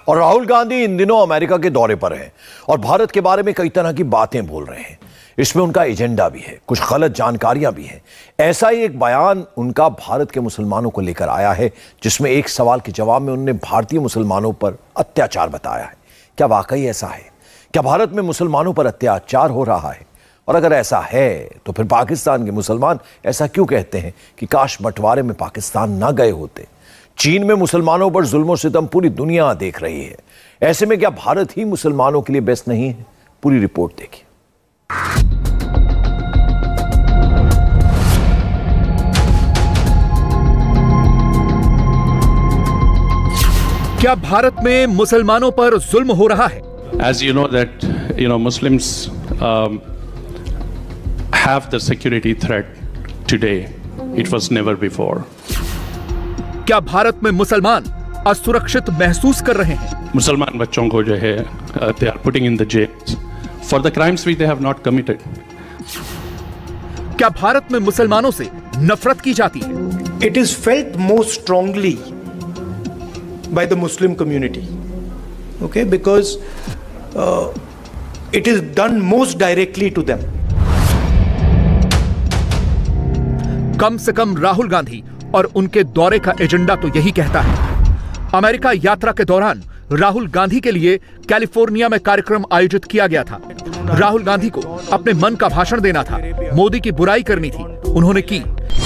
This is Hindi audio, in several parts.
और राहुल गांधी इन दिनों अमेरिका के दौरे पर हैं और भारत के बारे में कई तरह की बातें बोल रहे हैं। इसमें उनका एजेंडा भी है, कुछ गलत जानकारियां भी हैं। ऐसा ही एक बयान उनका भारत के मुसलमानों को लेकर आया है, जिसमें एक सवाल के जवाब में उन्होंने भारतीय मुसलमानों पर अत्याचार बताया है। क्या वाकई ऐसा है? क्या भारत में मुसलमानों पर अत्याचार हो रहा है? और अगर ऐसा है तो फिर पाकिस्तान के मुसलमान ऐसा क्यों कहते हैं कि काश बंटवारे में पाकिस्तान ना गए होते? चीन में मुसलमानों पर जुल्म और सितम पूरी दुनिया देख रही है। ऐसे में क्या भारत ही मुसलमानों के लिए बेस्ट नहीं है? पूरी रिपोर्ट देखिए। क्या भारत में मुसलमानों पर जुल्म हो रहा है? As you know that Muslims have the security threat today. It was never before. क्या भारत में मुसलमान असुरक्षित महसूस कर रहे हैं? मुसलमान बच्चों को जो है they are putting in the jails for the crimes which they have not committed. क्या भारत में मुसलमानों से नफरत की जाती है? It is felt most strongly by the Muslim community, okay, because it is done most directly to them. कम से कम राहुल गांधी और उनके दौरे का एजेंडा तो यही कहता है। अमेरिका यात्रा के दौरान राहुल गांधी के लिए कैलिफोर्निया में कार्यक्रम आयोजित किया गया था। राहुल गांधी को अपने मन का भाषण देना था, मोदी की बुराई करनी थी, उन्होंने की।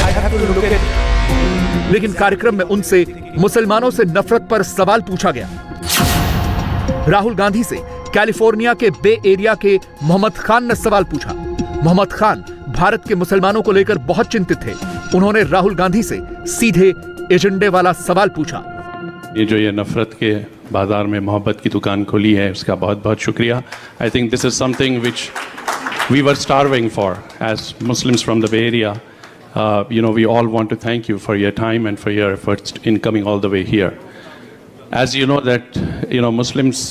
लेकिन कार्यक्रम में उनसे मुसलमानों से नफरत पर सवाल पूछा गया। राहुल गांधी से कैलिफोर्निया के बे एरिया के मोहम्मद खान ने सवाल पूछा। मोहम्मद खान भारत के मुसलमानों को लेकर बहुत चिंतित थे। उन्होंने राहुल गांधी से सीधे एजेंडे वाला सवाल पूछा। ये नफरत के बाजार में मोहब्बत की दुकान खोली है, उसका बहुत बहुत शुक्रिया। I think this is something which we were starving for as Muslims from the Bay Area. We all want to thank you for your time and for your efforts in coming all the way here. As you know that, Muslims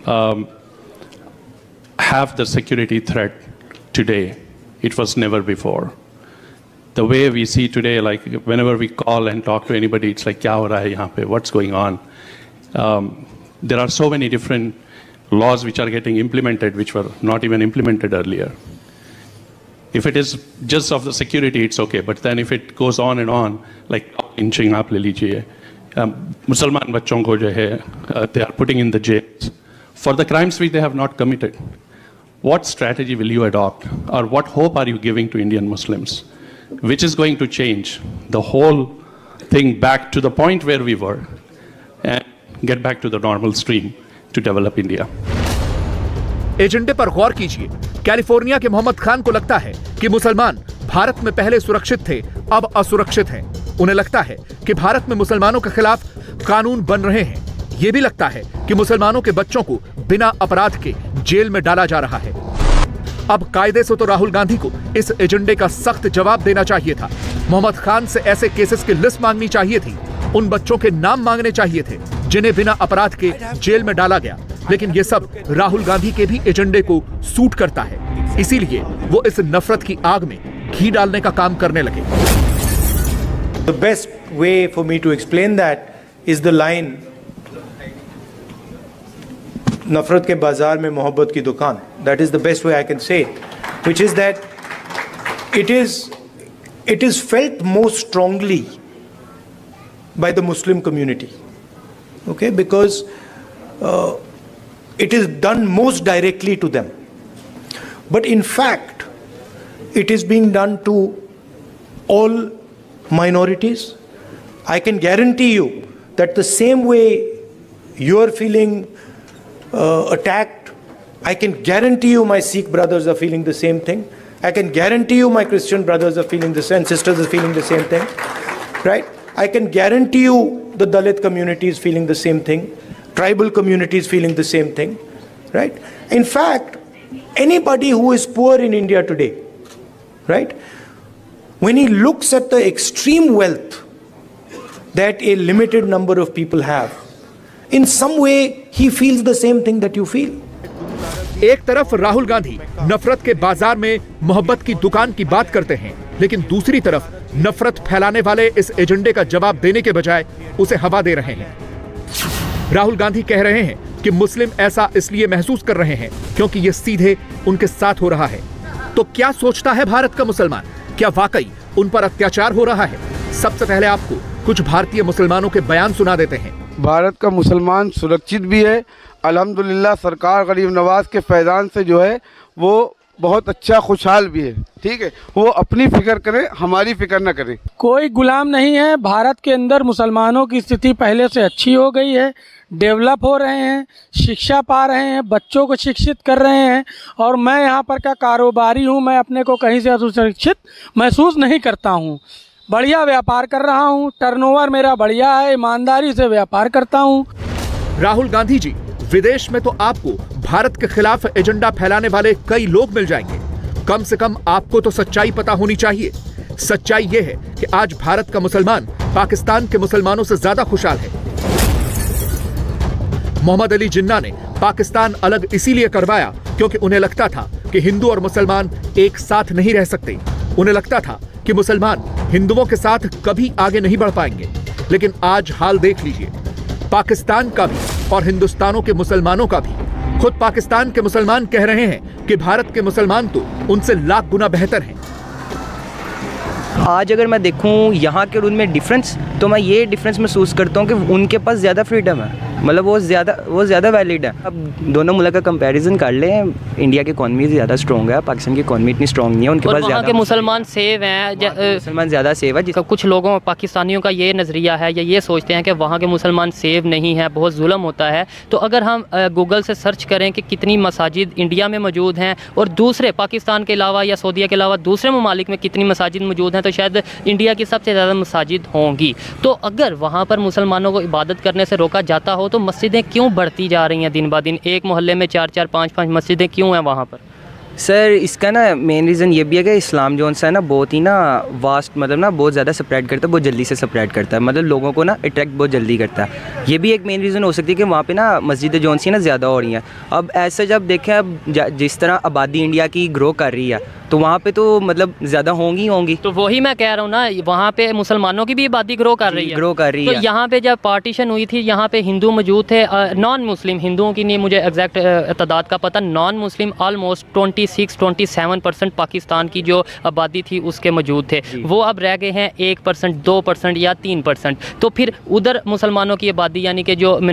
have the security threat today. It was never before. The way we see today, like whenever we call and talk to anybody, it's like, kya ho raha hai yahan pe? What's going on? There are so many different laws which are getting implemented, which were not even implemented earlier. If it is just of the security, it's okay. But then if it goes on and on, like inching आप ले लीजिए, मुसलमान बच्चों को जो है, they are putting in the jails for the crimes which they have not committed. What strategy will you adopt, or what hope are you giving to Indian Muslims, which is going to change the whole thing back to the point where we were and get back to the normal stream to develop India? एजेंडे पर गौर कीजिए। कैलिफोर्निया के मोहम्मद खान को लगता है कि मुसलमान भारत में पहले सुरक्षित थे, अब असुरक्षित हैं। उन्हें लगता है कि भारत में मुसलमानों के खिलाफ कानून बन रहे हैं। यह भी लगता है कि मुसलमानों के बच्चों को बिना अपराध के जेल में डाला जा रहा है। अब कायदे से तो राहुल गांधी को इस एजेंडे का सख्त जवाब देना चाहिए था। मोहम्मद खान से ऐसे केसेस की लिस्ट मांगनी चाहिए थी, उन बच्चों के नाम मांगने चाहिए थे जिन्हें बिना अपराध के जेल में डाला गया। लेकिन ये सब राहुल गांधी के भी एजेंडे को सूट करता है, इसीलिए वो इस नफरत की आग में घी डालने का काम करने लगे। The best way for me to explain that is the line, नफरत के बाजार में मोहब्बत की दुकान. That is the best way I can say it, which is that it is felt most strongly by the Muslim community, okay, because it is done most directly to them. But in fact, it is being done to all minorities. I can guarantee you that the same way you are feeling attacked, I can guarantee you my Sikh brothers are feeling the same thing. I can guarantee you my Christian brothers are feeling the same, sisters are feeling the same thing, right? I can guarantee you the Dalit community is feeling the same thing. Tribal communities feeling the same thing, right? In fact, anybody who is poor in India today, right, when he looks at the extreme wealth that a limited number of people have, in some way he feels the same thing that you feel. एक तरफ राहुल गांधी नफरत के बाजार में मोहब्बत की दुकान की बात करते हैं, लेकिन दूसरी तरफ नफरत फैलाने वाले इस एजेंडे का जवाब देने के बजाय उसे हवा दे रहे हैं। राहुल गांधी कह रहे हैं कि मुस्लिम ऐसा इसलिए महसूस कर रहे हैं क्योंकि ये सीधे उनके साथ हो रहा है। तो क्या सोचता है भारत का मुसलमान? क्या वाकई उन पर अत्याचार हो रहा है? सबसे पहले आपको कुछ भारतीय मुसलमानों के बयान सुना देते हैं। भारत का मुसलमान सुरक्षित भी है, अल्हम्दुलिल्लाह। सरकार गरीब नवाज के फैजान से जो है वो बहुत अच्छा खुशहाल भी है। ठीक है, वो अपनी फिक्र करे, हमारी फिक्र न करे। कोई गुलाम नहीं है। भारत के अंदर मुसलमानों की स्थिति पहले से अच्छी हो गई है, डेवलप हो रहे हैं, शिक्षा पा रहे हैं, बच्चों को शिक्षित कर रहे हैं। और मैं यहाँ पर का कारोबारी हूँ, मैं अपने को कहीं से असुरक्षित महसूस नहीं करता हूँ। बढ़िया व्यापार कर रहा हूँ, टर्नओवर मेरा बढ़िया है, ईमानदारी से व्यापार करता हूँ। राहुल गांधी जी, विदेश में तो आपको भारत के खिलाफ एजेंडा फैलाने वाले कई लोग मिल जाएंगे। कम से कम आपको तो सच्चाई पता होनी चाहिए। सच्चाई यह है कि आज भारत का मुसलमान पाकिस्तान के मुसलमानों से ज्यादा खुशहाल है। मोहम्मद अली जिन्ना ने पाकिस्तान अलग इसीलिए करवाया क्योंकि उन्हें लगता था कि हिंदू और मुसलमान एक साथ नहीं रह सकते। उन्हें लगता था कि मुसलमान हिंदुओं के साथ कभी आगे नहीं बढ़ पाएंगे। लेकिन आज हाल देख लीजिए, पाकिस्तान का भी और हिंदुस्तानों के मुसलमानों का भी। खुद पाकिस्तान के मुसलमान कह रहे हैं कि भारत के मुसलमान तो उनसे लाख गुना बेहतर हैं। आज अगर मैं देखूं यहाँ के और उनमें डिफरेंस, तो मैं ये डिफरेंस महसूस करता हूँ कि उनके पास ज़्यादा फ्रीडम है, मतलब वो ज़्यादा वैलिड है। अब दोनों मुल्क का कंपैरिजन कर लें, इंडिया की इकॉनमी ज़्यादा स्ट्रॉन्ग है, पाकिस्तान की इकॉनमी इतनी स्ट्रॉन्ग नहीं है। उनके पास ज़्यादा के मुसलमान सेव हैं, मुसलमान ज़्यादा सेव है। कुछ लोगों पाकिस्तानियों का ये नज़रिया है या ये सोचते हैं कि वहाँ के मुसलमान सेव नहीं है, बहुत जुल्म होता है। तो अगर हम गूगल से सर्च करें कि कितनी मसाजिद इंडिया में मौजूद हैं और दूसरे पाकिस्तान के अलावा या सऊदीया के अलावा दूसरे ममालिक में कितनी मसाजिद मौजूद हैं, तो शायद इंडिया की सबसे ज़्यादा मसाजिद होंगी। तो अगर वहाँ पर मुसलमानों को इबादत करने से रोका जाता हो तो मस्जिदें क्यों बढ़ती जा रही हैं दिन ब दिन? एक मोहल्ले में 4-4, 5-5 मस्जिदें क्यों हैं वहाँ पर? सर इसका ना मेन रीज़न ये भी है कि इस्लाम जो है ना बहुत ही ना वास्ट, मतलब ना बहुत ज़्यादा स्प्रेड करता है, बहुत जल्दी से स्प्रेड करता है, मतलब लोगों को ना अट्रैक्ट बहुत जल्दी करता है। ये भी एक मेन रीज़न हो सकती है कि वहाँ पे ना मस्जिदें जो सी ना ज़्यादा हो रही हैं। अब ऐसा जब देखें, अब जिस तरह आबादी इंडिया की ग्रो कर रही है तो वहाँ पे तो मतलब ज़्यादा होंगी। तो वही मैं कह रहा हूँ ना, वहाँ पे मुसलमानों की भी आबादी ग्रो कर रही है। तो यहाँ पे जब पार्टीशन हुई थी, यहाँ पे हिंदू मौजूद थे, नॉन मुस्लिम, हिंदुओं की नहीं मुझे एग्जैक्ट तादाद का पता, नॉन मुस्लिम ऑलमोस्ट 26-27% पाकिस्तान की जो आबादी थी उसके मौजूद थे। वो अब रह गए हैं 1%, 2% या 3%। तो फिर उधर मुसलमानों की आबादी यानी कि जो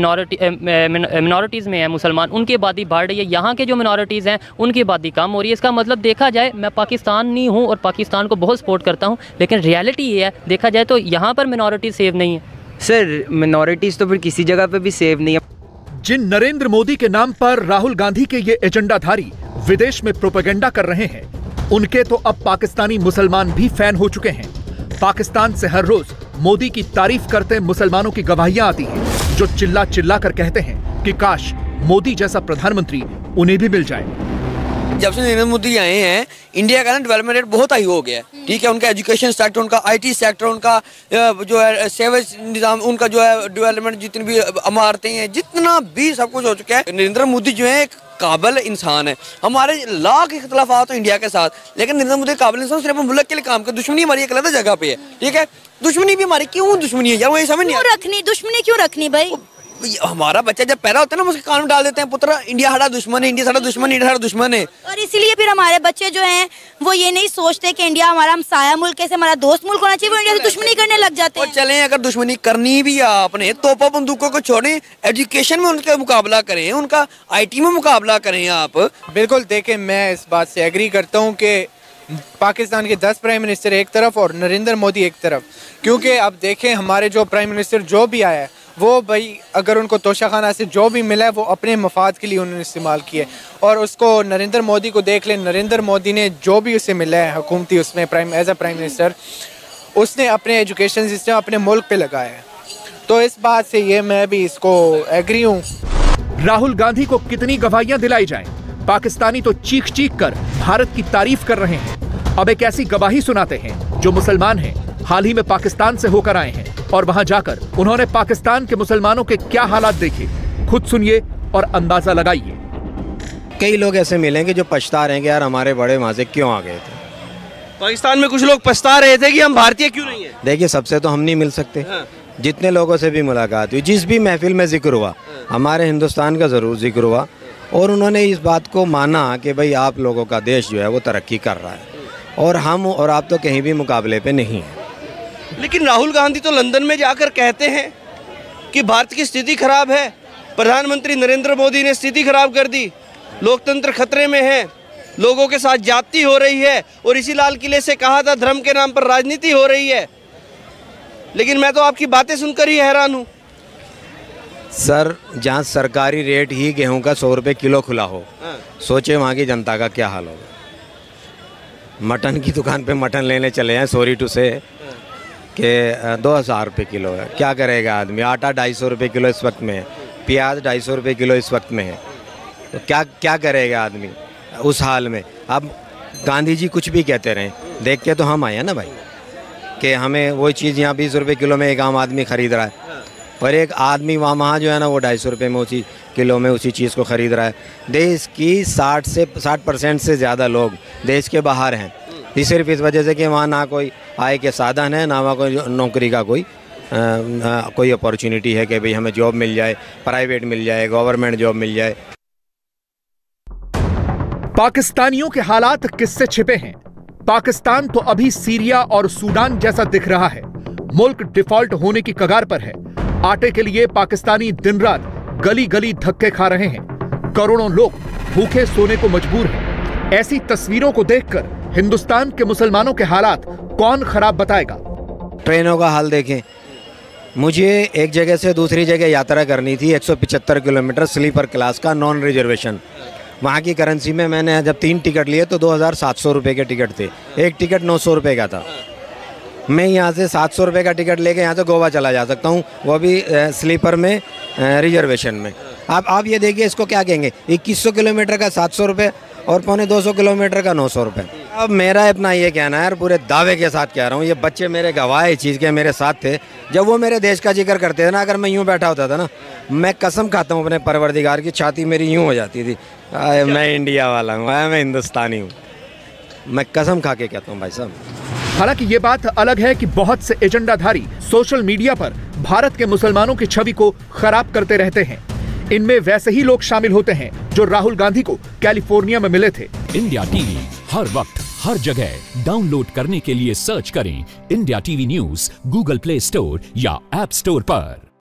मिनॉरिटीज़ में है मुसलमान, उनकी आबादी बढ़ रही है। यहाँ के जो मिनॉरिटीज़ हैं उनकी आबादी कम हो रही है। इसका मतलब देखा जाए, मैं पाकिस्तानी हूँ और पाकिस्तान को बहुत सपोर्ट करता हूँ, लेकिन रियलिटी ये है, देखा जाए तो यहाँ पर मिनॉरिटी सेव नहीं है। सर मिनॉरिटीज़ तो फिर किसी जगह पे भी सेव नहीं है। जिन नरेंद्र मोदी के नाम पर राहुल गांधी के ये एजेंडाधारी विदेश में प्रोपेगेंडा कर रहे हैं, उनके तो अब पाकिस्तानी मुसलमान भी फैन हो चुके हैं। पाकिस्तान से हर रोज मोदी की तारीफ करते मुसलमानों की गवाहियां आती हैं, जो चिल्ला चिल्ला कर कहते हैं कि काश मोदी जैसा प्रधानमंत्री उन्हें भी मिल जाए। जब से नरेंद्र मोदी आए हैं, इंडिया का ना डेवलपमेंट रेट बहुत हाई हो गया है। ठीक है, उनका एजुकेशन सेक्टर, उनका आईटी सेक्टर, उनका जो है सेवेज निज़ाम, उनका जो है डेवलपमेंट, जितनी भी इमारतें हैं, जितना भी सब कुछ हो चुका है। नरेंद्र मोदी जो है एक काबिल इंसान है। हमारे लाख इख्तलाफात हो इंडिया के साथ, लेकिन नरेंद्र मोदी काबिल इंसान सिर्फ मुल्क के लिए काम कर। दुश्मनी हमारी एक अलग जगह पे है। ठीक है, दुश्मनी भी हमारी क्यों दुश्मनी है यार, वो ये समझ नहीं रखनी, दुश्मनी क्यों रखनी भाई? हमारा बच्चा जब पैदा होता है ना, उसके कान में डाल देते हैं, पुत्र इंडिया हमारा दुश्मन है, इंडिया हमारा दुश्मन, इंडिया हमारा दुश्मन है। और इसीलिए फिर हमारे बच्चे जो हैं वो ये नहीं सोचते कि इंडिया हमारा हमसाया मुल्क है, हमारा दोस्त मुल्क होना चाहिए, वो इंडिया से दुश्मनी करने लग जाते हैं। और चलें, अगर दुश्मनी करनी भी है आपने, तोपा बंदूकों को छोड़ें, एजुकेशन में उनका मुकाबला करें, उनका IT में मुकाबला करें आप। बिल्कुल, देखें मैं इस बात से एग्री करता हूँ कि पाकिस्तान के 10 प्राइम मिनिस्टर एक तरफ और नरेंद्र मोदी एक तरफ, क्योंकि अब देखें हमारे जो प्राइम मिनिस्टर जो भी आया है वो भाई अगर उनको तोशाखाना से जो भी मिला है वो अपने मफाद के लिए उन्होंने इस्तेमाल किया। और उसको नरेंद्र मोदी को देख लें, नरेंद्र मोदी ने जो भी उसे मिला है हुकूमती, उसमें एज अ प्राइम मिनिस्टर उसने अपने एजुकेशन सिस्टम अपने मुल्क पे लगाया है। तो इस बात से ये मैं भी इसको एग्री हूँ। राहुल गांधी को कितनी गवाहियां दिलाई जाएं, पाकिस्तानी तो चीख चीख कर भारत की तारीफ कर रहे हैं। अब एक ऐसी गवाही सुनाते हैं जो मुसलमान हैं, हाल ही में पाकिस्तान से होकर आए हैं और वहां जाकर उन्होंने पाकिस्तान के मुसलमानों के क्या हालात देखे, खुद सुनिए और अंदाजा लगाइए। कई लोग ऐसे मिलेंगे जो पछता रहे हैं कि यार हमारे बड़े वहां से क्यों आ गए थे। पाकिस्तान में कुछ लोग पछता रहे थे कि हम भारतीय क्यों नहीं है। देखिए, सबसे तो हम नहीं मिल सकते। जितने लोगों से भी मुलाकात हुई, जिस भी महफिल में जिक्र हुआ, हमारे हिंदुस्तान का ज़रूर जिक्र हुआ और उन्होंने इस बात को माना कि भाई आप लोगों का देश जो है वो तरक्की कर रहा है और हम और आप तो कहीं भी मुकाबले पे नहीं हैं। लेकिन राहुल गांधी तो लंदन में जाकर कहते हैं कि भारत की स्थिति खराब है, प्रधानमंत्री नरेंद्र मोदी ने स्थिति खराब कर दी, लोकतंत्र खतरे में है, लोगों के साथ जाति हो रही है और इसी लाल किले से कहा था धर्म के नाम पर राजनीति हो रही है। लेकिन मैं तो आपकी बातें सुनकर ही हैरान हूँ। सर, जहाँ सरकारी रेट ही गेहूं का 100 रुपये किलो खुला हो, सोचे वहाँ की जनता का क्या हाल होगा। मटन की दुकान पे मटन लेने चले हैं, सॉरी टू से कि 2000 रुपये किलो है, क्या करेगा आदमी। आटा 250 रुपये किलो इस वक्त में है, प्याज 250 रुपये किलो इस वक्त में है, तो क्या करेगा आदमी उस हाल में। अब गांधी जी कुछ भी कहते रहें, देख के तो हम आए हैं ना भाई कि हमें वो चीज़ यहाँ 20 रुपये किलो में एक आम आदमी ख़रीद रहा है और एक आदमी वहाँ जो है ना वो 250 रुपये में उसी किलो में उसी चीज़ को ख़रीद रहा है। देश की 60% से ज़्यादा लोग देश के बाहर हैं, सिर्फ इस वजह से कि वहाँ ना कोई आय के साधन है, ना वहाँ कोई नौकरी का कोई अपॉर्चुनिटी है कि भाई हमें जॉब मिल जाए, प्राइवेट मिल जाए, गवर्नमेंट जॉब मिल जाए। पाकिस्तानियों के हालात किससे छिपे हैं? पाकिस्तान तो अभी सीरिया और सूडान जैसा दिख रहा है। मुल्क डिफॉल्ट होने की कगार पर है। आटे के लिए पाकिस्तानी दिन रात गली गली धक्के खा रहे हैं। करोड़ों लोग भूखे सोने को मजबूर हैं। ऐसी तस्वीरों को देखकर हिंदुस्तान के मुसलमानों के हालात कौन खराब बताएगा? ट्रेनों का हाल देखें। मुझे एक जगह से दूसरी जगह यात्रा करनी थी, 175 किलोमीटर स्लीपर क्लास का, नॉन रिजर्वेशन। वहाँ की करेंसी में मैंने जब 3 टिकट लिए तो 2700 रुपये के टिकट थे, एक टिकट 900 रुपये का था। मैं यहाँ से 700 रुपये का टिकट लेके यहाँ से गोवा चला जा सकता हूँ, वो भी स्लीपर में रिजर्वेशन में। आप ये देखिए, इसको क्या कहेंगे, 2100 किलोमीटर का 700 रुपये और 250 किलोमीटर का 900 रुपये। अब मेरा अपना ये कहना है, यार पूरे दावे के साथ कह रहा हूँ, ये बच्चे मेरे गवाह इस चीज़ के, मेरे साथ थे जब वो मेरे देश का जिक्र करते थे ना। अगर मैं यूँ बैठा होता था ना, मैं कसम खाता हूँ अपने परवरदिगार की, छाती मेरी यूँ हो जाती थी, मैं इंडिया वाला हूँ, मैं हिंदुस्तानी हूँ, मैं कसम खा के कहता हूँ भाई साहब। हालांकि ये बात अलग है कि बहुत से एजेंडाधारी सोशल मीडिया पर भारत के मुसलमानों की छवि को खराब करते रहते हैं। इनमें वैसे ही लोग शामिल होते हैं जो राहुल गांधी को कैलिफोर्निया में मिले थे। इंडिया टीवी हर वक्त हर जगह डाउनलोड करने के लिए सर्च करें India TV news Google Play Store या ऐप स्टोर पर।